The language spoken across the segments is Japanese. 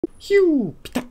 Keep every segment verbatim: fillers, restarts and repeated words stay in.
ヒューピタッ。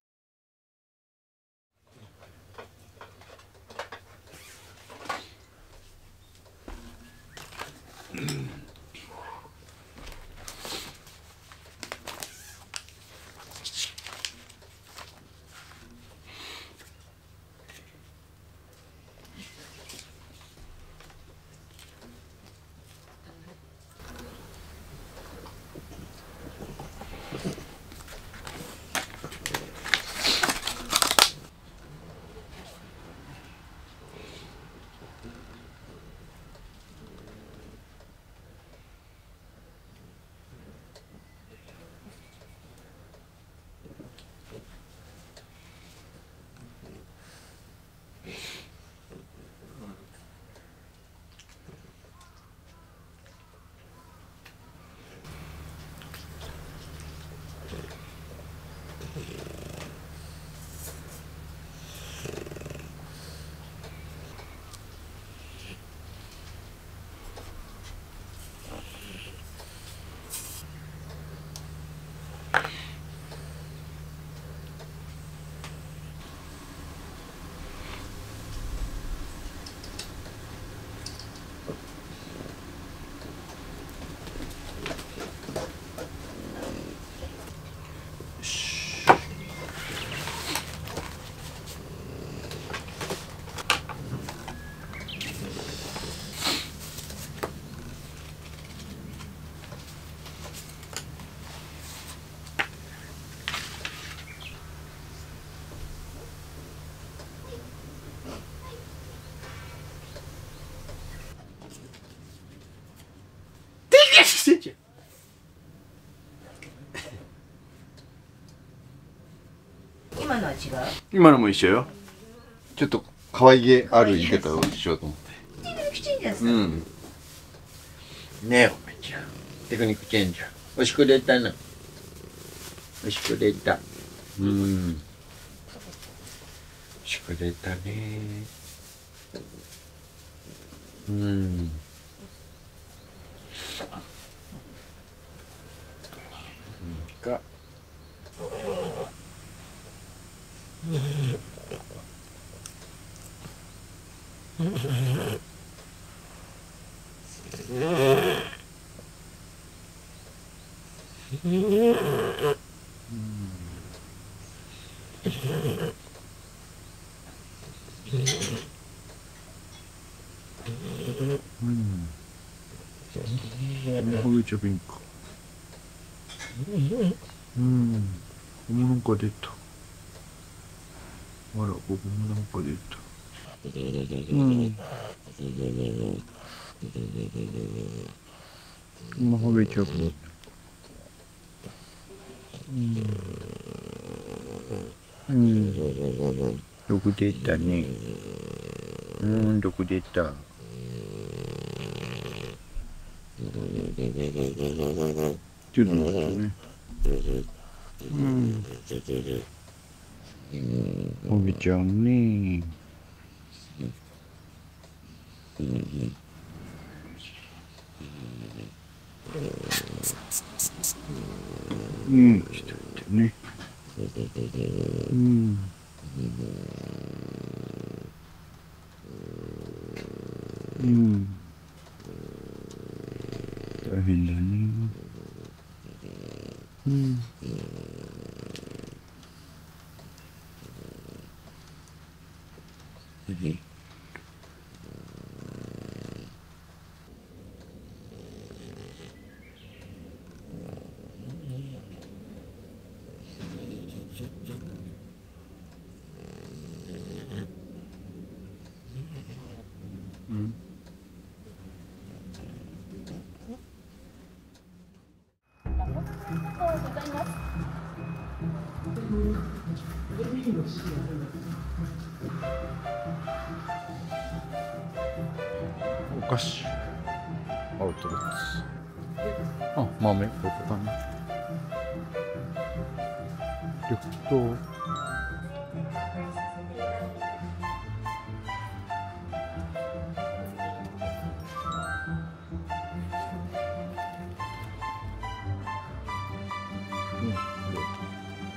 今のは違う。 今のも一緒よ。ちょっと可愛げある言い方をしようと思って。うん。ねえ、おめちゃん。テクニックチェンジャー。おしくれたな。おしくれた。うん。おしくれたね。うん。が。ほぐちゃピンク。うん。ここもなんか出た。あら、ここもなんか出た。うん。今ほぐちゃう。うん。うん。毒出たね。うん、毒出た。ちょっと待ってね。うん。ほぐちゃうね。うん、ちょっと待ってね。うん。うん。大変だね。うん。うん。お菓子アウトレット。あ、豆ここかな。緑豆。うん。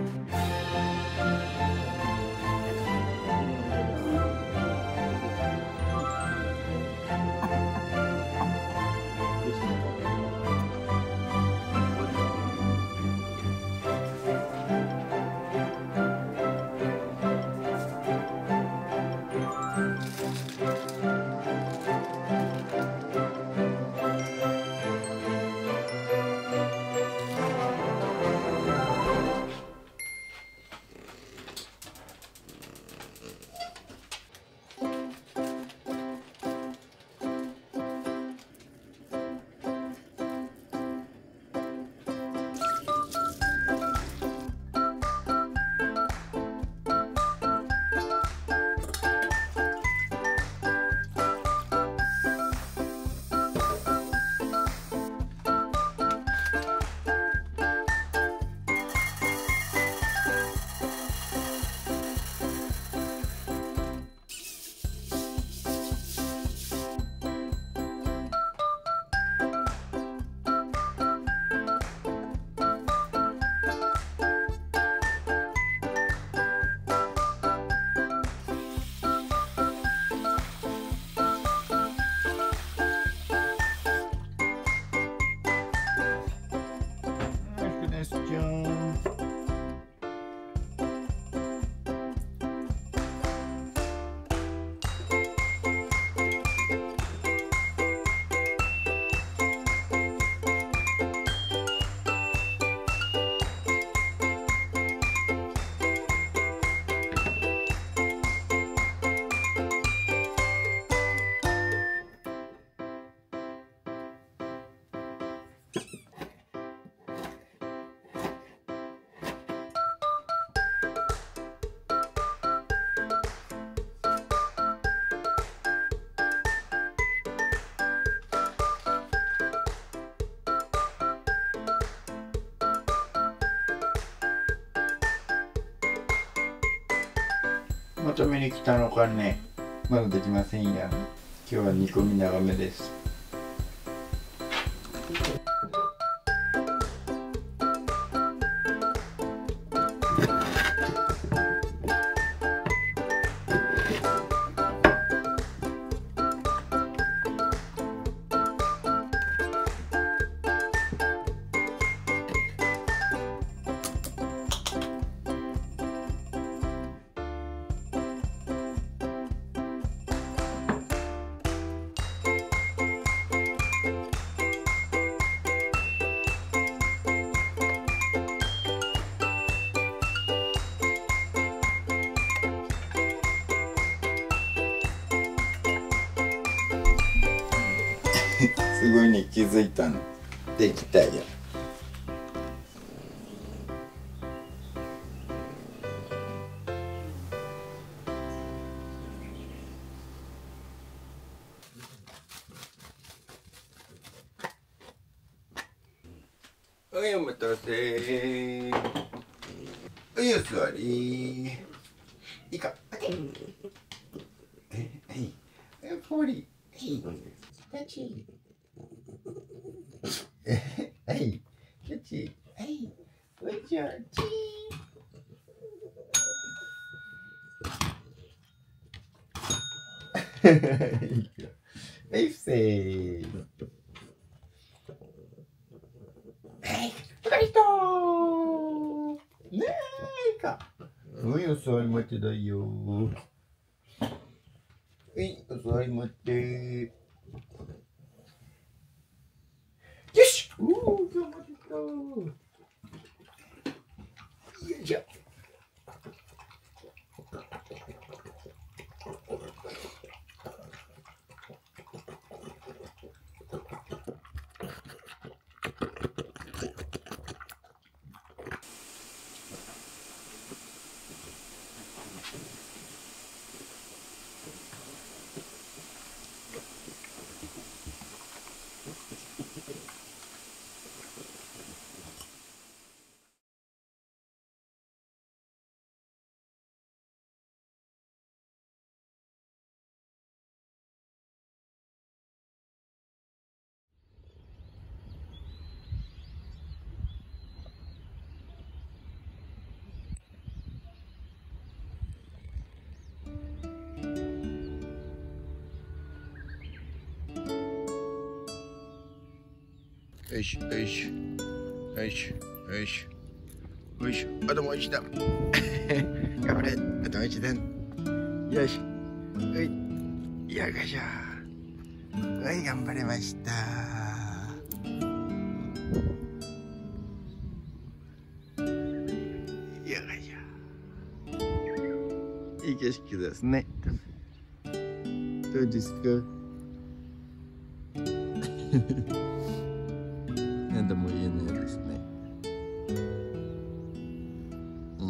求めに来たのかね。まだできませんや。今日は煮込み長めです。すぐに気づいたの。できたよ。はい、お待たせ。はい、お座り。いいか。はい。はい。お座り。はい。はい、キャッチ、はい、おいちゃん、チー。はい、せーの。はい、フライトー。ねーか。はい、お座り待ってだよ。はい、お座り待って。よし。おお、今日もできた。よいしょ。 よしよしよしよしよし、あともう一段。頑張れ、あともう一段。よし、はい、よいしょ。はい、頑張れました。よいしょ。いい景色ですね。どうですか？なんとも言えないですね。うん。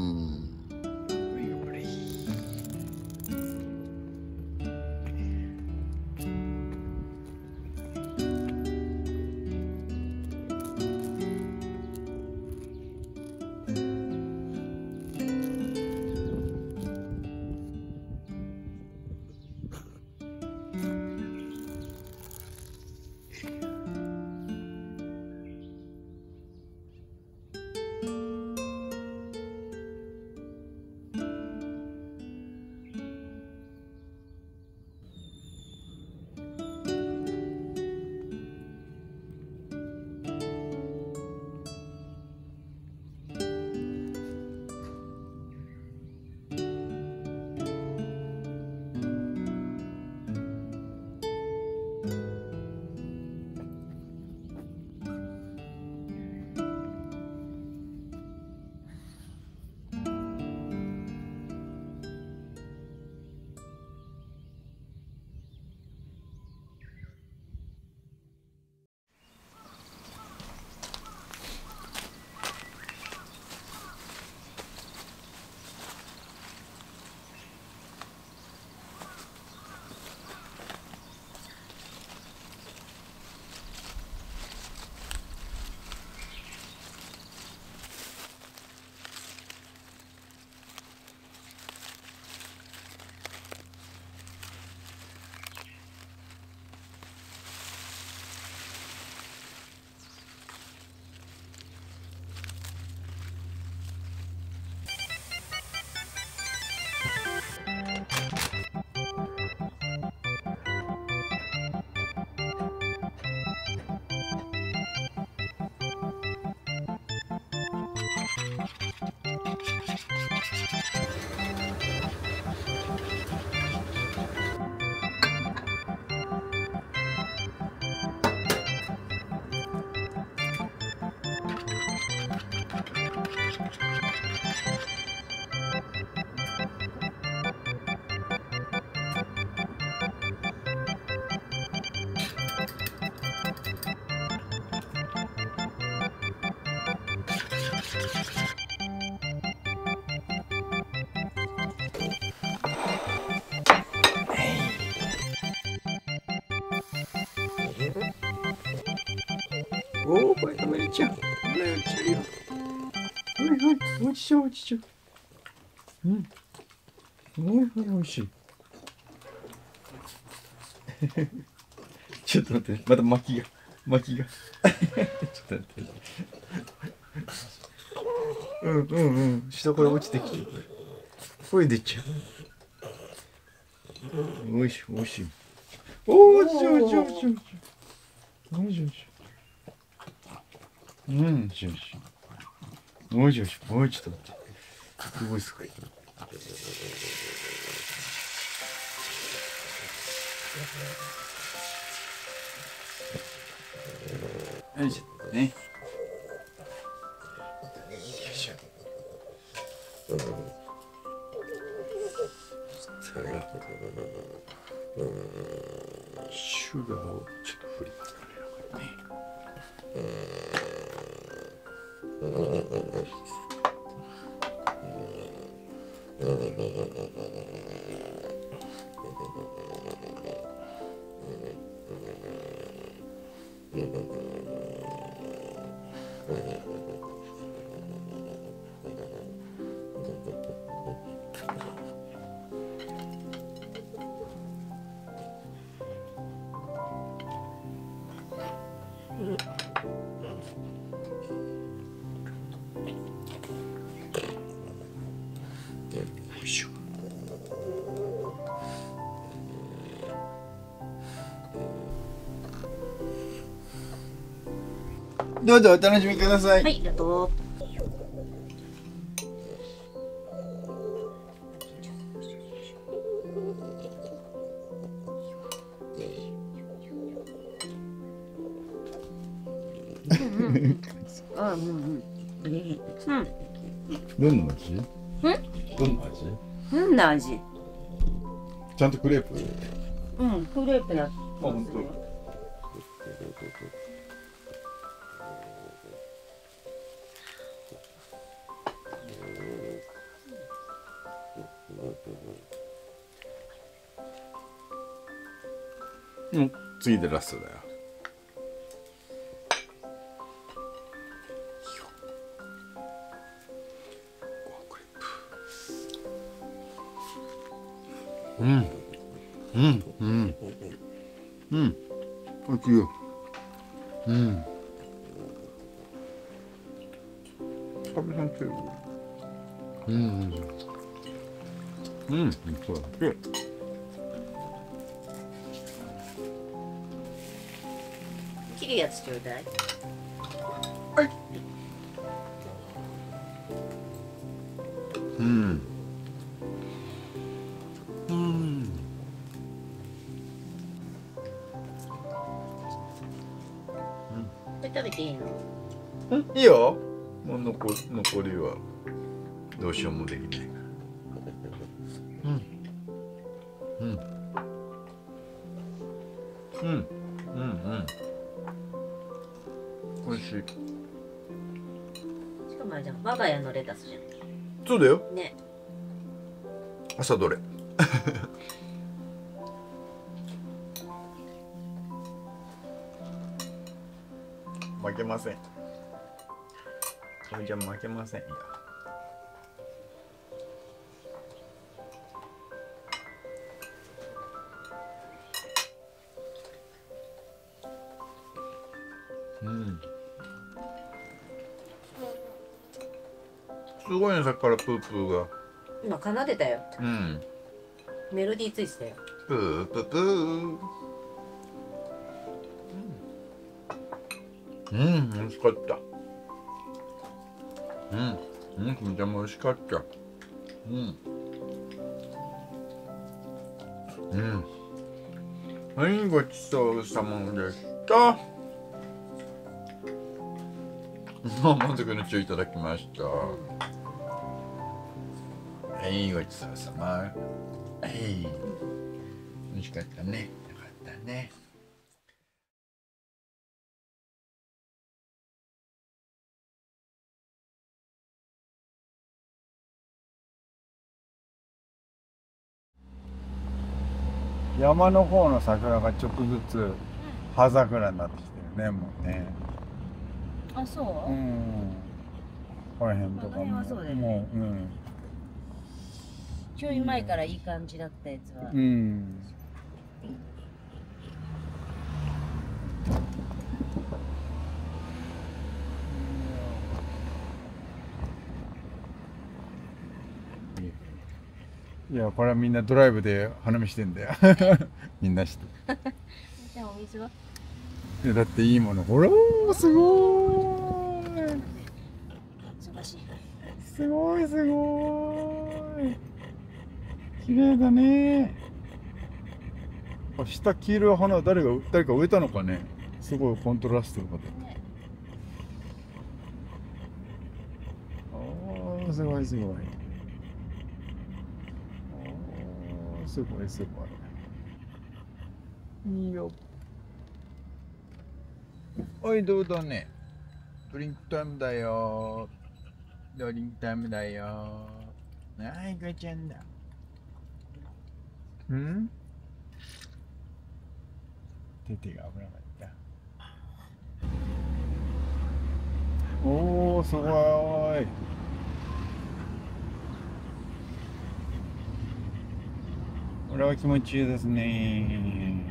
おお、これ食べれちゃう。これ落ちるよ。はいはい、落ちちゃう落ちちゃう。うん。はいはい、おいしい。ちょっと待って、また巻きが、巻きが。ちょっと待って。うんうんうん、下から落ちてきてる。これ出ちゃう。おいしい、おいしい。おお、落ちちゃう落ちちゃう落ちちゃう。おいしいおいしい。うん、よしよし。もうちょい、もうちょっと待って。すごいすごい。よいしょ、ね。よいしょ。そしたら、シュガーをちょっと振りますかね。よいしょ。 どうぞお楽しみください。 はい、ありがとう。あ、うんうん。うん。 どんな味？ ん？ どんな味？ どんな味？ ちゃんとクレープ？ うん、クレープな。あ、 本当。うん、次でラストだよ。うん、うん、うん、うん、おいしいよ。うん。食べさんてる。うん、うん、そうだっけ。 切るやつちょうだい。 はい。うん。うん。 これ食べていいの？ うん、いいよ。もう残残りはどうしようもできないから。うん。うん。うん。うん。うん。美味しい。 しかもあれじゃん、我が家のレタスじゃん。 そうだよ。 ね。 朝どれ。負けません。おいちゃん負けませんよ。うん。すごいね、さっきからプープーが。 今奏でたよ。 うん。 メロディーついてたよ。 プープープー。うん、美味しかった。うん、うん、めちゃめちゃ美味しかった。うん。うん。はい、ごちそうさまでした。満足の中いただきました。はい、ごちそうさま。はい。美味しかったね。よかったね。山の方の桜がちょっとずつ葉桜になってきてるね、もうね。 あ、そう？ うん。この辺とかも。 そうだよね。 もう、うん。 ちょい前からいい感じだったやつは。 うん。いや、これはみんなドライブで花見してんだよ。みんなして。 じゃあお水は？ いや、だっていいもの、ほらー、すごーい。 忙しい。 すごいすごーい。綺麗だね。あ、下黄色い花、誰が誰か植えたのかね。すごいコントラストが出て。ああ、すごいすごい。すごいすごい。いいよ。おい、どうだね。ドリンクタイムだよ。ドリンクタイムだよ。はい、ガチャンだ。ん？手手が危なかった。おお、すごい。これは気持ちいいですね。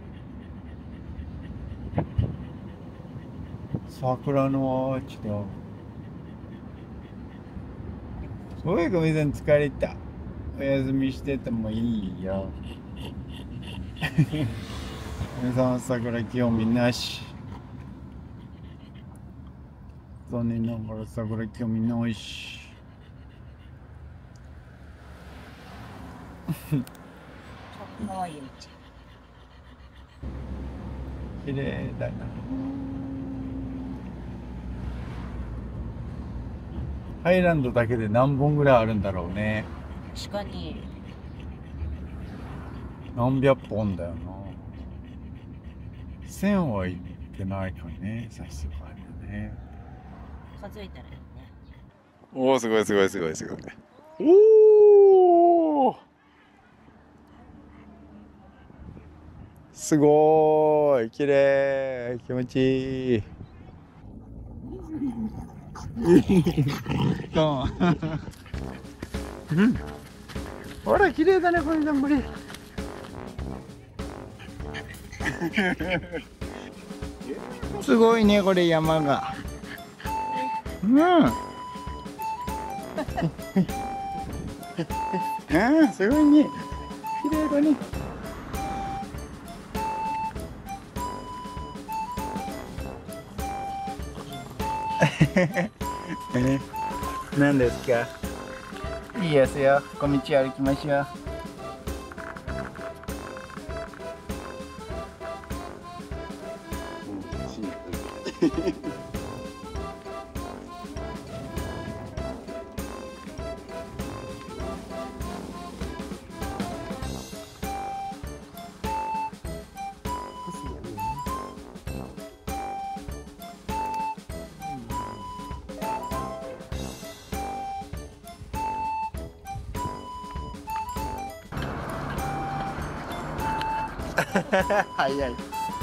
桜のアーチだ。すごい、ごめんさん疲れた。お休みしててもいいよ。ごめんさん、桜興味なし。 残念ながらさ、これ興味ないし。 かわいい道。 綺麗だな。ハイランドだけで何本ぐらいあるんだろうね。 確かに。 何百本だよな。千は行ってないかね、さすがにね。 数えたらいいね。 おお、すごいすごいすごいすごい。おお。すごーい、綺麗、気持ちいい。そう。うん。ほら、綺麗だね、これ、頑張り。すごいね、これ山が。うん。ああ、すごいね。綺麗だね。え、何ですか。いいですよ。小道歩きましょう。早い。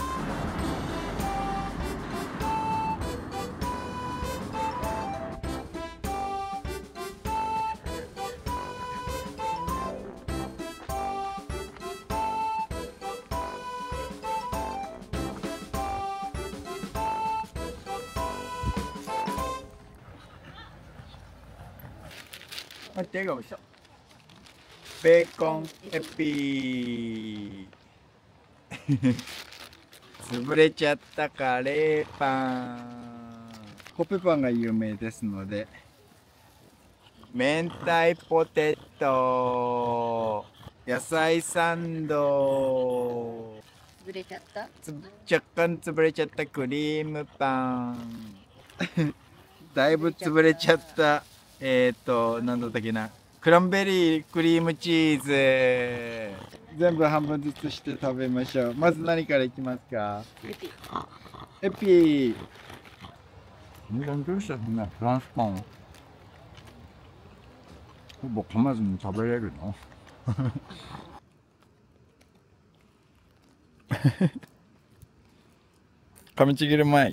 手がおいしょ。ベーコンエピー。潰れちゃったカレーパン。コッペパンが有名ですので、明太ポテト、野菜サンド、 潰れちゃった？ つ若干潰れちゃったクリームパン。だいぶ潰れちゃった。えっと、なんだったっけな。クランベリークリームチーズ。全部半分ずつして食べましょう。まず何からいきますか。 エピ。 エピー。どうしたのフランスパンほぼ噛まずに食べれるの。噛みちぎる前。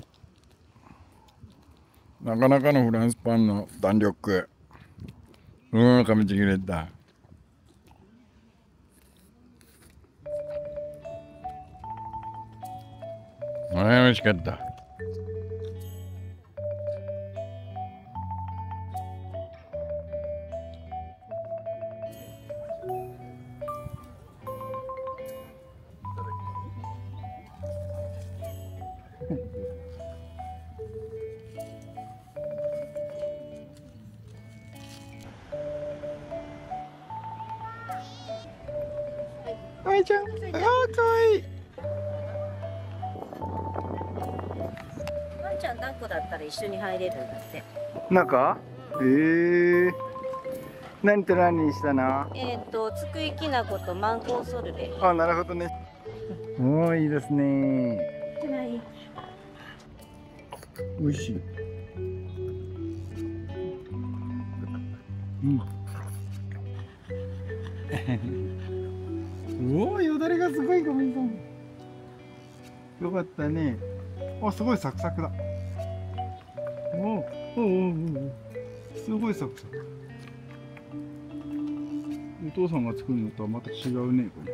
なかなかのフランスパンの弾力。うん、噛みちぎれた。あれ、美味しかった。かわいちゃん、あー、かわいい。 ワンちゃん抱っこだったら一緒に入れるんだって。 中？ええー。何と何にしたの？ えっと、つくいきな粉とマンゴーソルベ。 あ、なるほどね。おー、いいですね。美味しい。うん。おお、よだれがすごい、ごめんなさい。よかったね。あ、すごいサクサクだ。おお、おお、おお、すごいサクサク。お父さんが作るのとはまた違うね、これ。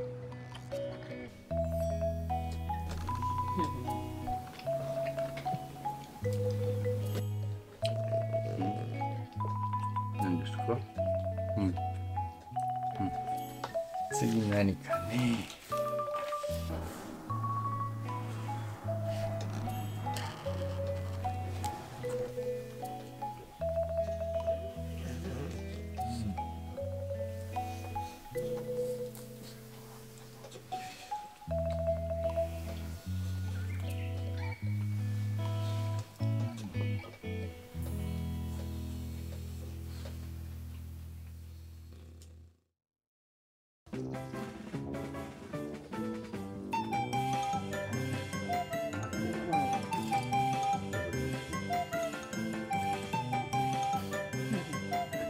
何ですか？うん。うん。次何かね。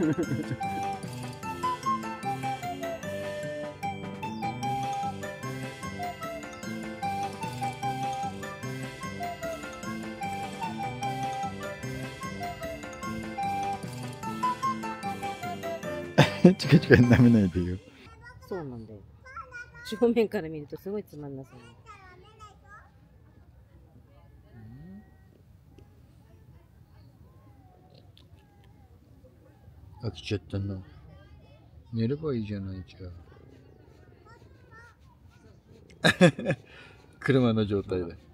チカチカ舐めないでよ。 そうなんだよ。正面から見るとすごいつまんなそう。 飽きちゃったな。寝ればいいじゃないじゃあ。車の状態で。